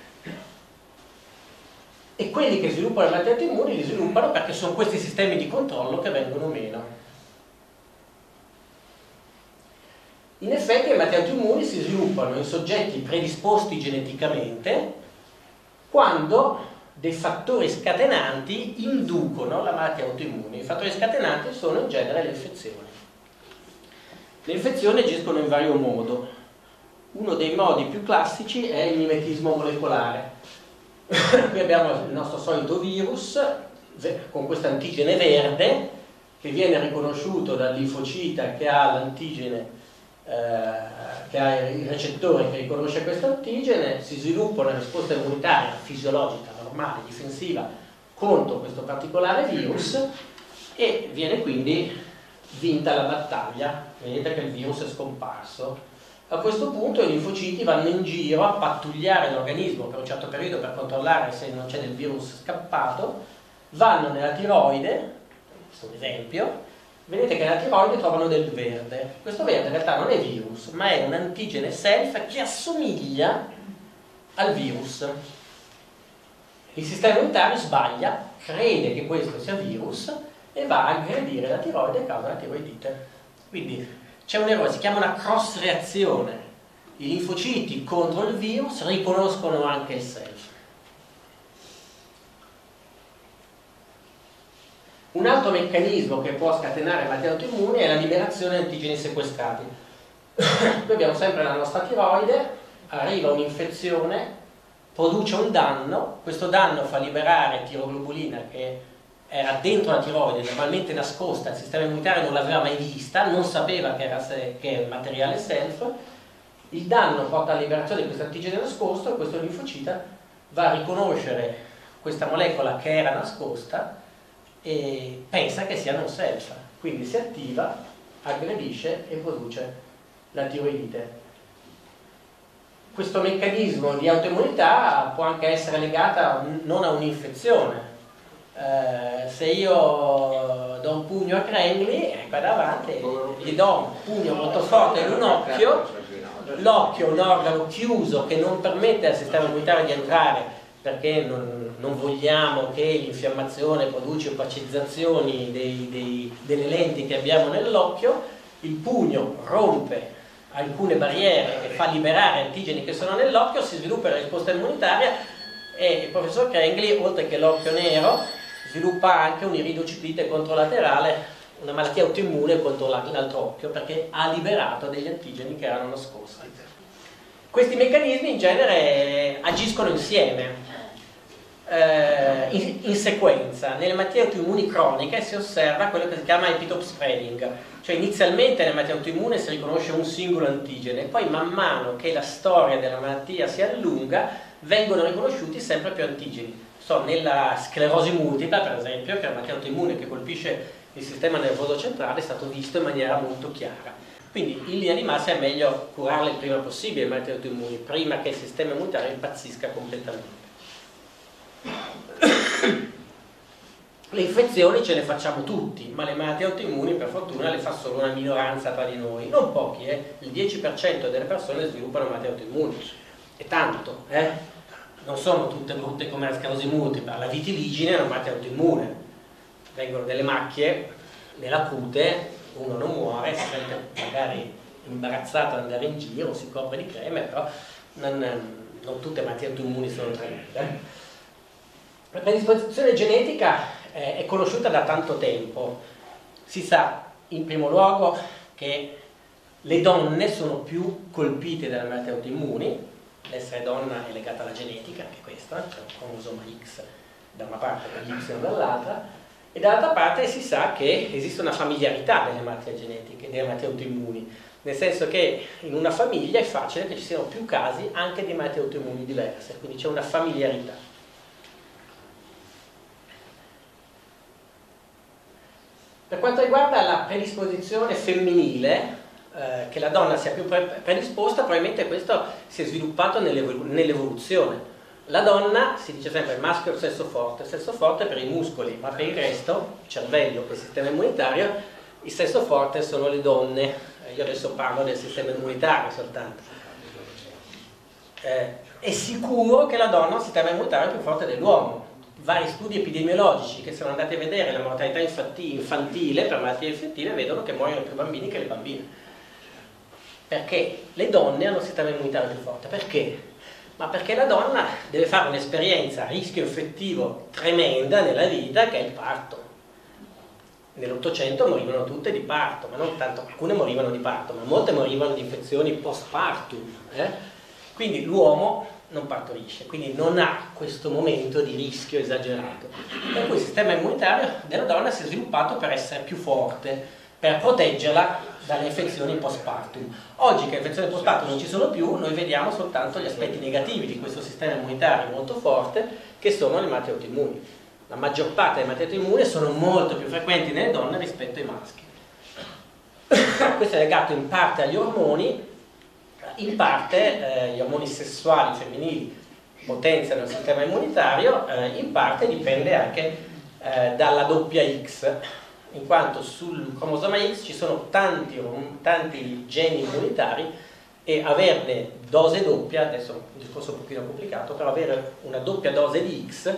E quelli che sviluppano le malattie autoimmuni li sviluppano perché sono questi sistemi di controllo che vengono meno. In effetti le malattie autoimmuni si sviluppano in soggetti predisposti geneticamente quando dei fattori scatenanti inducono la malattia autoimmune. I fattori scatenanti sono in genere le infezioni. Le infezioni agiscono in vario modo. Uno dei modi più classici è il mimetismo molecolare. Qui abbiamo il nostro solito virus con questo antigene verde che viene riconosciuto dal linfocita che ha l'antigene, che ha il recettore che riconosce questo antigene, si sviluppa una risposta immunitaria fisiologica, normale, difensiva contro questo particolare virus e viene quindi vinta la battaglia. Vedete che il virus è scomparso. A questo punto i linfociti vanno in giro a pattugliare l'organismo per un certo periodo per controllare se non c'è del virus scappato, vanno nella tiroide, questo è un esempio, vedete che nella tiroide trovano del verde. Questo verde in realtà non è virus, ma è un antigene self che assomiglia al virus. Il sistema immunitario sbaglia, crede che questo sia virus e va a aggredire la tiroide e causa la tiroidite. Quindi c'è un errore, si chiama una cross reazione. I linfociti contro il virus riconoscono anche il self. Un altro meccanismo che può scatenare malattie autoimmuni è la liberazione di antigeni sequestrati. Qui abbiamo sempre la nostra tiroide, arriva un'infezione, produce un danno, questo danno fa liberare tiroglobulina che era dentro la tiroide, normalmente nascosta, il sistema immunitario non l'aveva mai vista, non sapeva che era materiale self, il danno porta alla liberazione di questo antigene nascosto e questo linfocita va a riconoscere questa molecola che era nascosta e pensa che sia non self, quindi si attiva, aggredisce e produce la tiroidite. Questo meccanismo di autoimmunità può anche essere legato non a un'infezione. Se io do un pugno a Crengli, qua davanti, gli do un pugno molto forte in un occhio, l'occhio è un organo chiuso che non permette al sistema immunitario di entrare perché non vogliamo che l'infiammazione produce opacizzazioni delle lenti che abbiamo nell'occhio, il pugno rompe alcune barriere e fa liberare antigeni che sono nell'occhio, si sviluppa la risposta immunitaria e il professor Crengli, oltre che l'occhio nero, sviluppa anche un'iridocipite controlaterale, una malattia autoimmune contro l'altro occhio, perché ha liberato degli antigeni che erano nascosti. Questi meccanismi in genere agiscono insieme, in sequenza. Nelle malattie autoimmuni croniche si osserva quello che si chiama epitope spreading, cioè inizialmente nelle malattie autoimmuni si riconosce un singolo antigene, poi man mano che la storia della malattia si allunga vengono riconosciuti sempre più antigeni. Nella sclerosi multipla, per esempio, che è una malattia autoimmune che colpisce il sistema nervoso centrale, è stato visto in maniera molto chiara. Quindi in linea di massima è meglio curarle il prima possibile le malattie autoimmuni, prima che il sistema immunitario impazzisca completamente. Le infezioni ce le facciamo tutti, ma le malattie autoimmuni per fortuna le fa solo una minoranza tra di noi, non pochi, il 10% delle persone sviluppano malattie autoimmuni, è tanto, non sono tutte brutte come la sclerosi multipla, la vitiligine è una malattia autoimmune, vengono delle macchie nella cute, uno non muore, si sente magari imbarazzato ad andare in giro, si copre di creme, però non tutte le malattie autoimmuni sono tremende. La predisposizione genetica è conosciuta da tanto tempo. Si sa in primo luogo che le donne sono più colpite dalle malattie autoimmuni, l'essere donna è legata alla genetica, anche questa, c'è un cromosoma X da una parte e Y dall'altra, e dall'altra parte si sa che esiste una familiarità delle malattie genetiche, delle malattie autoimmuni, nel senso che in una famiglia è facile che ci siano più casi anche di malattie autoimmuni diverse, quindi c'è una familiarità. Per quanto riguarda la predisposizione femminile, che la donna sia più predisposta, probabilmente questo si è sviluppato nell'evoluzione. La donna, si dice sempre, il maschio è il sesso forte per i muscoli, ma per il resto, il cervello e il sistema immunitario, il sesso forte sono le donne. Io adesso parlo del sistema immunitario soltanto. È sicuro che la donna ha un sistema immunitario più forte dell'uomo. Vari studi epidemiologici che sono andati a vedere la mortalità infantile per malattie infettive vedono che muoiono più bambini che le bambine. perché le donne hanno un sistema immunitario più forte. Perché? Ma perché la donna deve fare un'esperienza a rischio effettivo tremenda nella vita, che è il parto. Nell'Ottocento morivano tutte di parto, ma non tanto, alcune morivano di parto, ma molte morivano di infezioni post-partum. Quindi l'uomo non partorisce, quindi non ha questo momento di rischio esagerato. Per cui il sistema immunitario della donna si è sviluppato per essere più forte, per proteggerla dalle infezioni post-partum. Oggi che le infezioni post-partum non ci sono più, noi vediamo soltanto gli aspetti negativi di questo sistema immunitario molto forte, che sono le malattie autoimmuni. La maggior parte delle malattie autoimmuni sono molto più frequenti nelle donne rispetto ai maschi. Questo è legato in parte agli ormoni, in parte gli ormoni sessuali femminili potenziano il sistema immunitario, in parte dipende anche dalla doppia X, in quanto sul cromosoma X ci sono tanti geni immunitari e averne dose doppia, adesso è un discorso un pochino complicato, però avere una doppia dose di X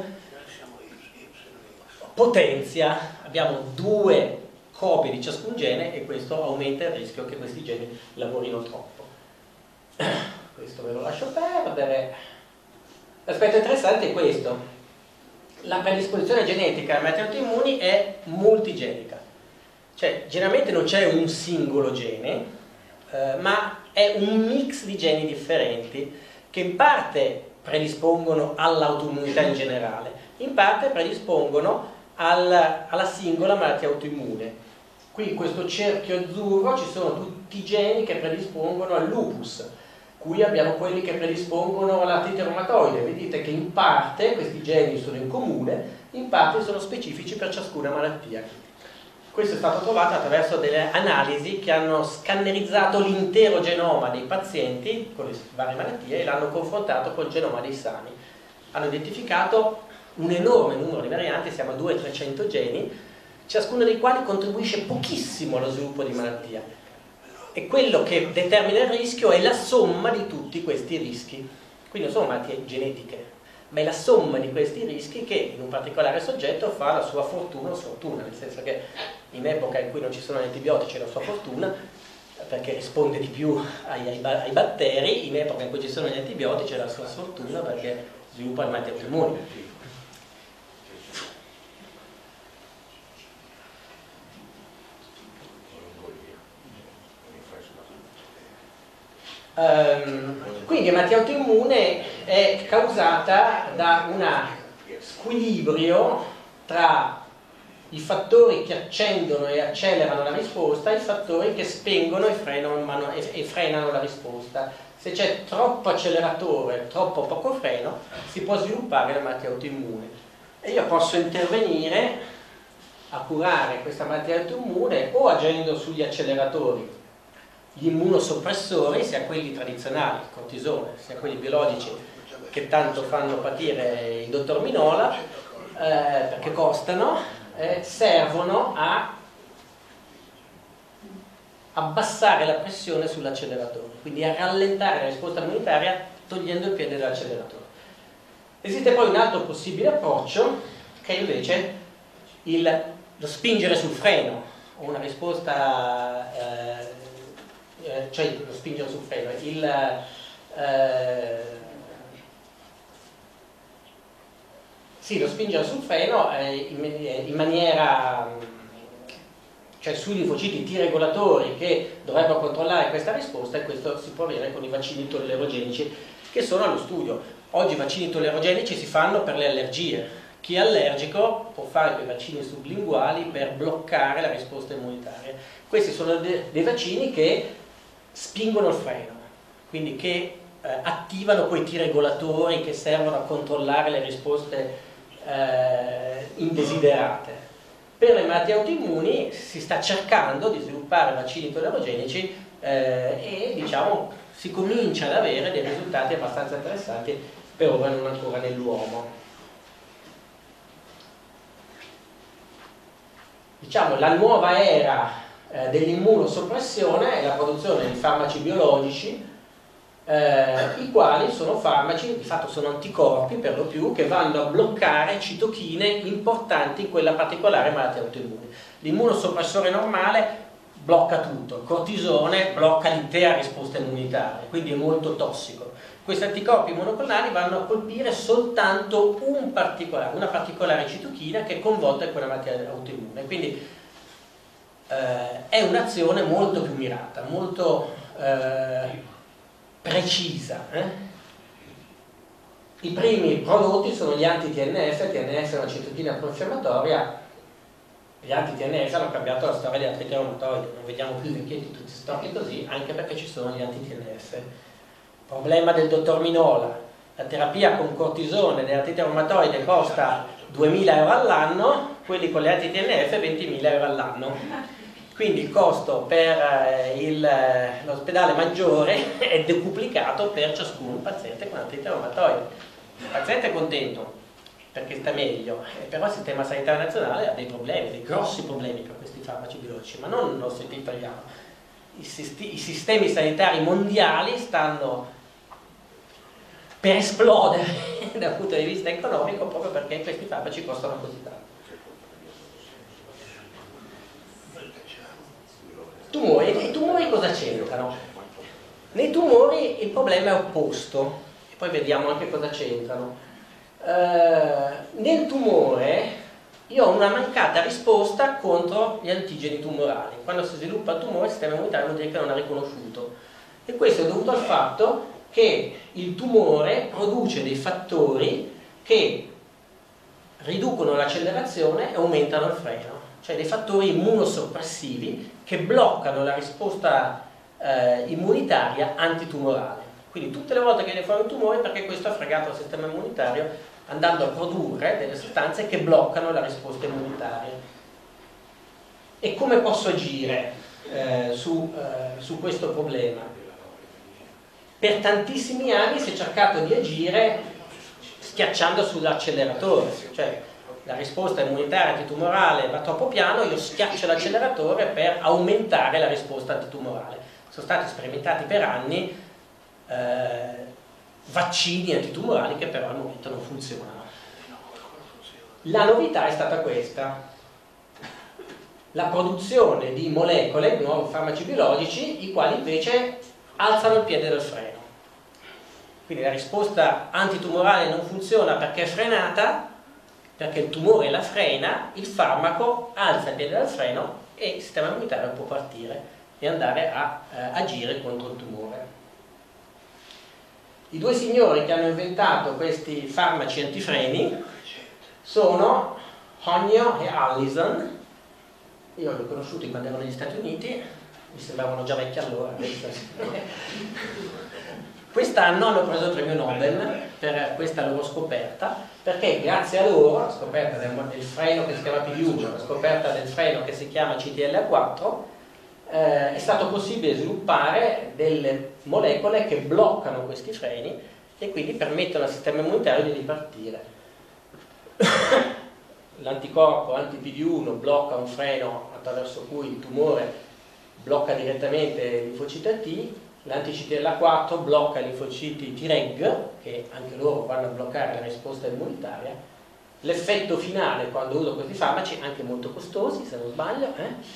potenzia, abbiamo 2 copie di ciascun gene e questo aumenta il rischio che questi geni lavorino troppo. Questo ve lo lascio perdere. L'aspetto interessante è questo: la predisposizione genetica alle malattie autoimmuni è multigenica, cioè generalmente non c'è un singolo gene, ma è un mix di geni differenti che in parte predispongono all'autoimmunità in generale, in parte predispongono alla singola malattia autoimmune. Qui in questo cerchio azzurro ci sono tutti i geni che predispongono al lupus. Qui abbiamo quelli che predispongono all'artrite reumatoide. Vedete che in parte questi geni sono in comune, in parte sono specifici per ciascuna malattia. Questo è stato trovato attraverso delle analisi che hanno scannerizzato l'intero genoma dei pazienti con le varie malattie e l'hanno confrontato col genoma dei sani. Hanno identificato un enorme numero di varianti, siamo a 200-300 geni, ciascuno dei quali contribuisce pochissimo allo sviluppo di malattia. E quello che determina il rischio è la somma di tutti questi rischi. Quindi non sono malattie genetiche, ma è la somma di questi rischi che in un particolare soggetto fa la sua fortuna o sfortuna, nel senso che in epoca in cui non ci sono gli antibiotici è la sua fortuna, perché risponde di più ai batteri, in epoca in cui ci sono gli antibiotici è la sua sfortuna perché sviluppa le malattie autoimmuni. Quindi la malattia autoimmune è causata da un squilibrio tra i fattori che accendono e accelerano la risposta e i fattori che spengono e frenano la risposta. Se c'è troppo acceleratore, troppo poco freno, si può sviluppare la malattia autoimmune. E io posso intervenire a curare questa malattia autoimmune o agendo sugli acceleratori, gli immunosoppressori, sia quelli tradizionali, il cortisone, sia quelli biologici che tanto fanno patire il dottor Minola, perché costano, servono a abbassare la pressione sull'acceleratore, quindi a rallentare la risposta immunitaria togliendo il piede dall'acceleratore. Esiste poi un altro possibile approccio che è invece lo spingere sul freno, o una risposta cioè lo spingere sul freno, lo spingere sul freno in maniera, cioè sui linfociti T regolatori che dovrebbero controllare questa risposta, e questo si può avere con i vaccini tollerogenici che sono allo studio. Oggi i vaccini tollerogenici si fanno per le allergie. Chi è allergico può fare quei vaccini sublinguali per bloccare la risposta immunitaria. Questi sono dei vaccini che spingono il freno, quindi che attivano quei T regolatori che servono a controllare le risposte indesiderate. Per le malattie autoimmuni si sta cercando di sviluppare vaccini tollerogenici e diciamo si comincia ad avere dei risultati abbastanza interessanti, per ora non ancora nell'uomo. Diciamo la nuova era dell'immunosoppressione è la produzione di farmaci biologici, i quali sono farmaci, di fatto sono anticorpi per lo più, che vanno a bloccare citochine importanti in quella particolare malattia autoimmune. L'immunosoppressore normale blocca tutto, il cortisone blocca l'intera risposta immunitaria, quindi è molto tossico. Questi anticorpi monoclonali vanno a colpire soltanto una particolare citochina che è coinvolta in quella malattia autoimmune, quindi è un'azione molto più mirata, molto precisa. I primi prodotti sono gli anti-TNF. TNF è una citochina proinfiammatoria. Gli anti-TNF hanno cambiato la storia degli artriti reumatoidi, non vediamo più vecchietti tutti questi storie così, anche perché ci sono gli anti-TNF. Problema del dottor Minola: la terapia con cortisone delle artriti reumatoide costa 2.000 euro all'anno, quelli con le anti-TNF 20.000 euro all'anno. Quindi il costo per l'ospedale maggiore è decuplicato per ciascun paziente con artrite reumatoide. Il paziente è contento perché sta meglio, però il sistema sanitario nazionale ha dei problemi, dei grossi problemi per questi farmaci biologici, ma non il nostro italiano. I sistemi sanitari mondiali stanno per esplodere dal punto di vista economico proprio perché questi farmaci costano così tanto. I tumori cosa c'entrano? Nei tumori il problema è opposto, e poi vediamo anche cosa c'entrano. Nel tumore io ho una mancata risposta contro gli antigeni tumorali. Quando si sviluppa il tumore, il sistema immunitario vuol dire che non ha riconosciuto, e questo è dovuto al fatto che il tumore produce dei fattori che riducono l'accelerazione e aumentano il freno, cioè dei fattori immunosoppressivi che bloccano la risposta immunitaria antitumorale. Quindi tutte le volte che viene fuori un tumore è perché questo ha fregato il sistema immunitario andando a produrre delle sostanze che bloccano la risposta immunitaria. E come posso agire su questo problema? Per tantissimi anni si è cercato di agire schiacciando sull'acceleratore, cioè la risposta immunitaria antitumorale va troppo piano, io schiaccio l'acceleratore per aumentare la risposta antitumorale. Sono stati sperimentati per anni vaccini antitumorali che però al momento non funzionano. La novità è stata questa: la produzione di molecole, nuovi farmaci biologici, i quali invece alzano il piede dal freno. Quindi la risposta antitumorale non funziona perché è frenata, perché il tumore la frena, il farmaco alza il piede dal freno e il sistema immunitario può partire e andare a agire contro il tumore. I due signori che hanno inventato questi farmaci antifreni sono Hogno e Allison. Io li ho conosciuti quando ero negli Stati Uniti, mi sembravano già vecchi allora. Quest'anno hanno preso il premio Nobel per questa loro scoperta, perché grazie a loro, la scoperta del freno che si chiama PDU, la scoperta del freno che si chiama CTLA4, è stato possibile sviluppare delle molecole che bloccano questi freni e quindi permettono al sistema immunitario di ripartire. L'anticorpo anti-PD1 blocca un freno attraverso cui il tumore blocca direttamente i linfociti T, l'anti-CTLA4 blocca i linfociti Treg, che anche loro vanno a bloccare la risposta immunitaria. L'effetto finale, quando uso questi farmaci, anche molto costosi se non sbaglio,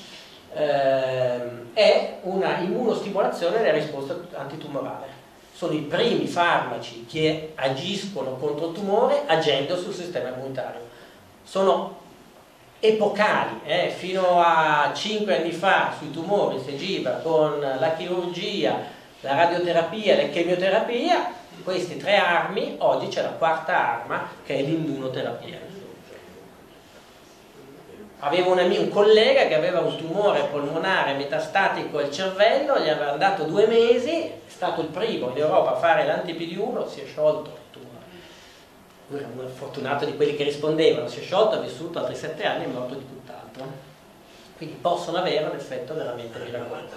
è una immunostimolazione della risposta antitumorale. Sono i primi farmaci che agiscono contro il tumore agendo sul sistema immunitario. Sono epocali, fino a 5 anni fa sui tumori si agiva con la chirurgia, la radioterapia e la chemioterapia. Queste tre armi, oggi c'è la quarta arma che è l'immunoterapia. Avevo un collega che aveva un tumore polmonare metastatico al cervello, gli aveva dato 2 mesi, è stato il primo in Europa a fare l'anti-PD1, si è sciolto il tumore. Lui era un fortunato di quelli che rispondevano, si è sciolto, ha vissuto altri 7 anni e è morto di tutt'altro. Quindi possono avere un effetto veramente miracoloso.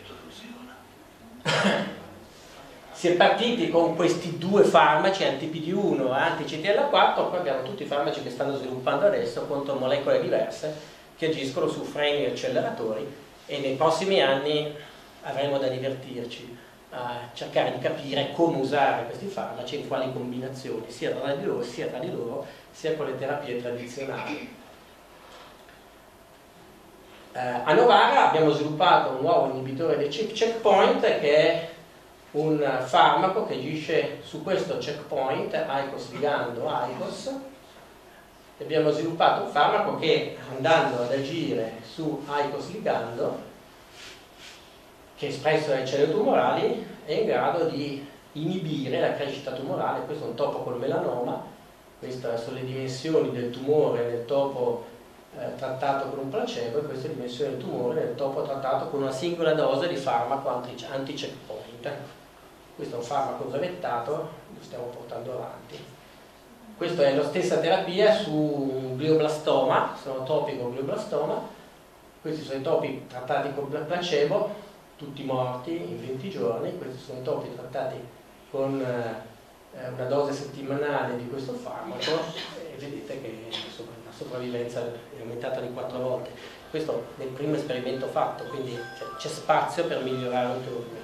Si è partiti con questi 2 farmaci, anti-PD1 e anti-CTLA4, poi abbiamo tutti i farmaci che stanno sviluppando adesso contro molecole diverse che agiscono su freni e acceleratori, e nei prossimi anni avremo da divertirci a cercare di capire come usare questi farmaci e in quali combinazioni, sia tra di loro, sia con le terapie tradizionali. A Novara abbiamo sviluppato un nuovo inibitore del checkpoint, che è un farmaco che agisce su questo checkpoint, ICOS ligando ICOS. Abbiamo sviluppato un farmaco che, andando ad agire su ICOS ligando, che è espresso dalle cellule tumorali, è in grado di inibire la crescita tumorale. Questo è un topo col melanoma, queste sono le dimensioni del tumore nel topo trattato con un placebo, e queste sono le dimensioni del tumore nel topo trattato con una singola dose di farmaco anti-checkpoint. Questo è un farmaco brevettato, lo stiamo portando avanti. Questa è la stessa terapia su un glioblastoma, sono topi con glioblastoma. Questi sono i topi trattati con placebo, tutti morti in 20 giorni. Questi sono i topi trattati con una dose settimanale di questo farmaco, e vedete che la sopravvivenza è aumentata di 4 volte. Questo è il primo esperimento fatto, quindi c'è spazio per migliorare ulteriormente.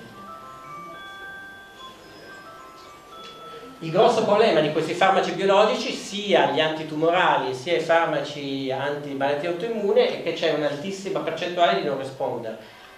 Il grosso problema di questi farmaci biologici, sia gli antitumorali sia i farmaci anti-malattia autoimmune, è che c'è un'altissima percentuale di non rispondere.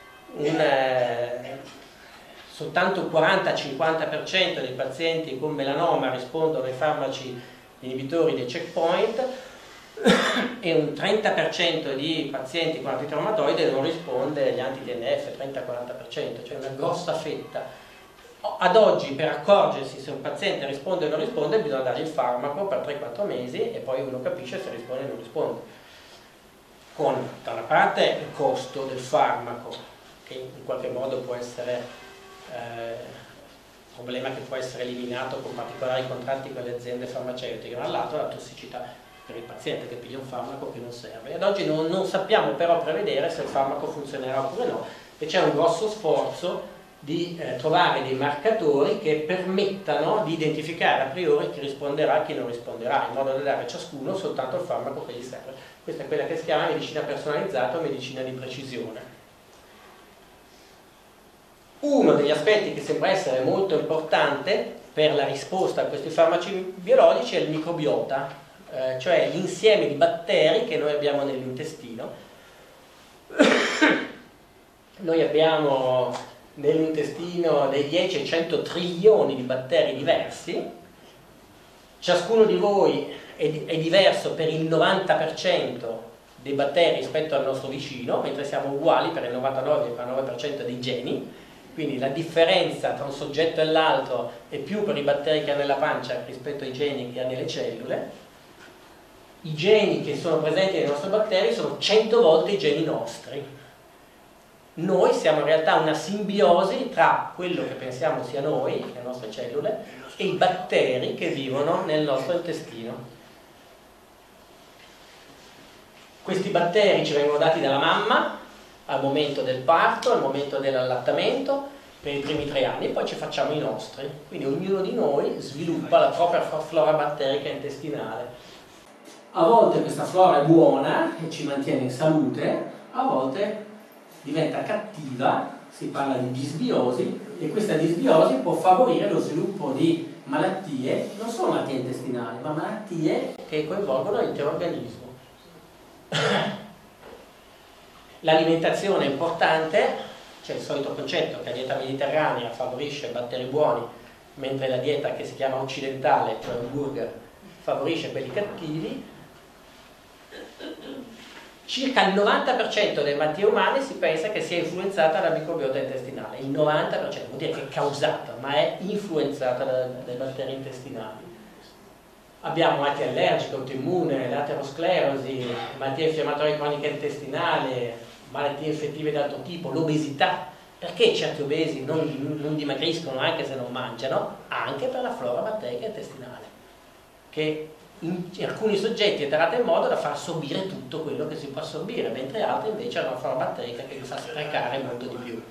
Soltanto il 40-50% dei pazienti con melanoma rispondono ai farmaci inibitori dei checkpoint, e un 30% di pazienti con artrite reumatoide non risponde agli anti-TNF, 30-40%, cioè una grossa fetta. Ad oggi, per accorgersi se un paziente risponde o non risponde, bisogna dargli il farmaco per 3-4 mesi e poi uno capisce se risponde o non risponde. Con, da una parte, il costo del farmaco, che in qualche modo può essere problema che può essere eliminato con particolari contratti con le aziende farmaceutiche, ma dall'altro la tossicità per il paziente che piglia un farmaco che non serve. Ad oggi non sappiamo però prevedere se il farmaco funzionerà oppure no, e c'è un grosso sforzo di trovare dei marcatori che permettano di identificare a priori chi risponderà e chi non risponderà, in modo da dare a ciascuno soltanto il farmaco che gli serve. Questa è quella che si chiama medicina personalizzata o medicina di precisione. Uno degli aspetti che sembra essere molto importante per la risposta a questi farmaci biologici è il microbiota, cioè l'insieme di batteri che noi abbiamo nell'intestino. Noi abbiamo nell'intestino dai 10 ai 100 trilioni di batteri diversi. Ciascuno di voi è diverso per il 90% dei batteri rispetto al nostro vicino, mentre siamo uguali per il 99,9% dei geni. Quindi la differenza tra un soggetto e l'altro è più per i batteri che ha nella pancia rispetto ai geni che ha nelle cellule. I geni che sono presenti nei nostri batteri sono 100 volte i geni nostri. Noi siamo in realtà una simbiosi tra quello che pensiamo sia noi, le nostre cellule, e i batteri che vivono nel nostro intestino. Questi batteri ci vengono dati dalla mamma al momento del parto, al momento dell'allattamento, per i primi 3 anni, e poi ci facciamo i nostri. Quindi ognuno di noi sviluppa la propria flora batterica intestinale. A volte questa flora è buona e ci mantiene in salute, a volte diventa cattiva, si parla di disbiosi, e questa disbiosi può favorire lo sviluppo di malattie, non solo malattie intestinali, ma malattie che coinvolgono l'intero organismo. L'alimentazione è importante, c'è il solito concetto che la dieta mediterranea favorisce batteri buoni, mentre la dieta che si chiama occidentale, cioè il burger, favorisce quelli cattivi. Circa il 90% delle malattie umane si pensa che sia influenzata dalla microbiota intestinale. Il 90% vuol dire che è causata, ma è influenzata dai batteri intestinali. Abbiamo malattie allergiche, autoimmune, l'aterosclerosi, malattie infiammatorie croniche intestinali, malattie infettive di altro tipo, l'obesità. Perché certi obesi non dimagriscono anche se non mangiano? Anche per la flora batterica intestinale, che in alcuni soggetti è tarata in modo da far assorbire tutto quello che si può assorbire, mentre altri invece hanno una flora batterica che li fa sprecare molto di più.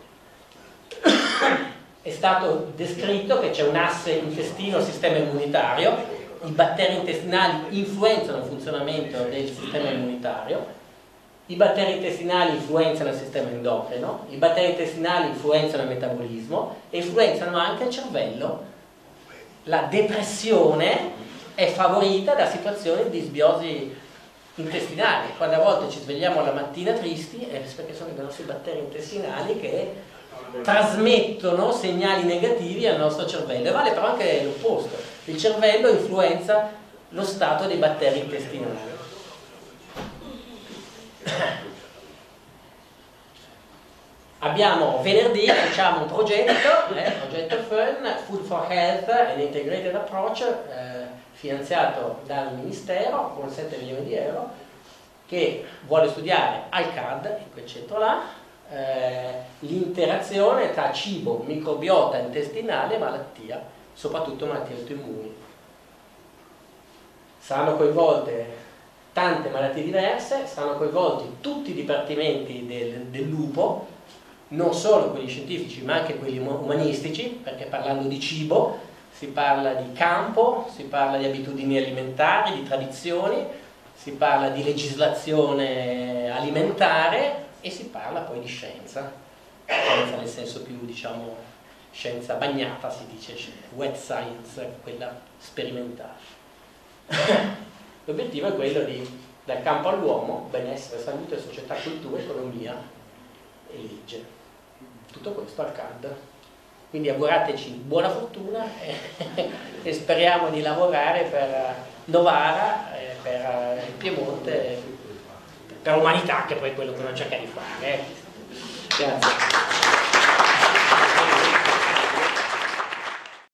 È stato descritto che c'è un asse intestino-sistema immunitario. I batteri intestinali influenzano il funzionamento del sistema immunitario, i batteri intestinali influenzano il sistema endocrino, i batteri intestinali influenzano il metabolismo e influenzano anche il cervello. La depressione è favorita da situazioni di disbiosi intestinali. Quando a volte ci svegliamo la mattina tristi è perché sono i nostri batteri intestinali che trasmettono segnali negativi al nostro cervello, e vale però anche l'opposto. Il cervello influenza lo stato dei batteri intestinali. Abbiamo venerdì, facciamo un progetto FUN, Food for Health and Integrated Approach, finanziato dal Ministero con 7 milioni di euro, che vuole studiare al CAD, in quel centro là, l'interazione tra cibo, microbiota intestinale e malattia, soprattutto malattie autoimmuni. Saranno coinvolte tante malattie diverse, saranno coinvolti tutti i dipartimenti del lupo, non solo quelli scientifici ma anche quelli umanistici, perché parlando di cibo si parla di campo, si parla di abitudini alimentari, di tradizioni, si parla di legislazione alimentare e si parla poi di scienza nel senso più, diciamo, scienza bagnata, si dice wet science, quella sperimentale. L'obiettivo è quello di, dal campo all'uomo, benessere, salute, società, cultura, economia e legge. Tutto questo al CAD. Quindi augurateci buona fortuna e speriamo di lavorare per Novara, per il Piemonte, per l'umanità, che poi è quello che noi cerchiamo di fare. Grazie.